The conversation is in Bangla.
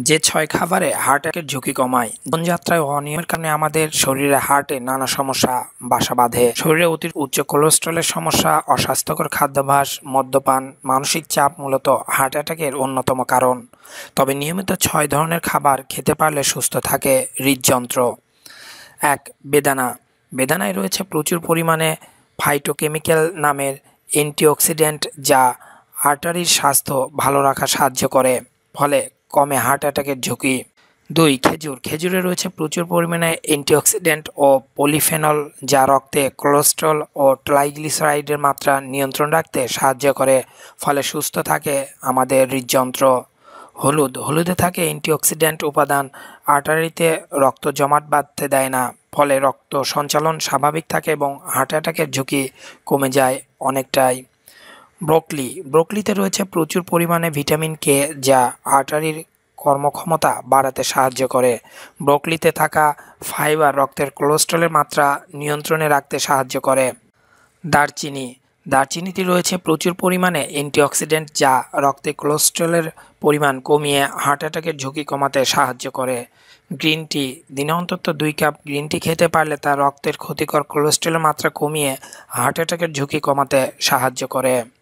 যে ৬ খাবারে হার্ট অ্যাটাকের ঝুঁকি কমায়। জীবনযাত্রায় অনিয়মের কারণে আমাদের শরীরে হার্টে নানা সমস্যা বাসা বাঁধে। শরীরে অতিরিক্ত উচ্চ কোলেস্টেরলের সমস্যা, অস্বাস্থ্যকর খাদ্যাভ্যাস, মদ্যপান, মানসিক চাপ মূলত হার্ট অ্যাটাকের অন্যতম কারণ। তবে নিয়মিত ৬ ধরনের খাবার খেতে পারলে সুস্থ থাকে হৃদযন্ত্র। ১. বেদানা। বেদানায় রয়েছে প্রচুর পরিমাণে ফাইটোকেমিক্যাল নামের অ্যান্টিঅক্সিডেন্ট যা আর্টারির স্বাস্থ্য ভালো রাখা সাহায্য করে, ফলে কমে হার্ট অ্যাটাকের ঝুঁকি। ২. খেজুর। খেজুরে রয়েছে প্রচুর পরিমাণে অ্যান্টিঅক্সিডেন্ট ও পলিফেনল যা রক্তে কোলেস্টেরল ও ট্রাইগ্লিসারাইডের মাত্রা নিয়ন্ত্রণ রাখতে সাহায্য করে, ফলে সুস্থ থাকে আমাদের হৃদযন্ত্র। হলুদ। হলুদে থাকে অ্যান্টিঅক্সিডেন্ট উপাদান আর্টারিতে রক্ত জমাট বাঁধতে দেয় না, ফলে রক্ত সঞ্চালন স্বাভাবিক থাকে এবং হার্ট অ্যাটাকের ঝুঁকি কমে যায় অনেকটাই। ব্রোকলি। ব্রোকলিতে রয়েছে প্রচুর পরিমাণে ভিটামিন কে যা আর্টারির কর্মক্ষমতা বাড়াতে সাহায্য করে। ব্রোকলিতে থাকা ফাইবার রক্তের কোলেস্টেরলের মাত্রা নিয়ন্ত্রণে রাখতে সাহায্য করে। দারচিনি। দারচিনিতে রয়েছে প্রচুর পরিমাণে অ্যান্টিঅক্সিডেন্ট যা রক্তে কোলেস্টেরলের পরিমাণ কমিয়ে হার্ট অ্যাটাকের ঝুঁকি কমাতে সাহায্য করে। Green tea. দিনে অন্তত ২ কাপ গ্রিন টি খেতে পারলে তা রক্তের ক্ষতিকর কোলেস্টেরলের মাত্রা কমিয়ে হার্ট অ্যাটাকের ঝুঁকি কমাতে সাহায্য করে।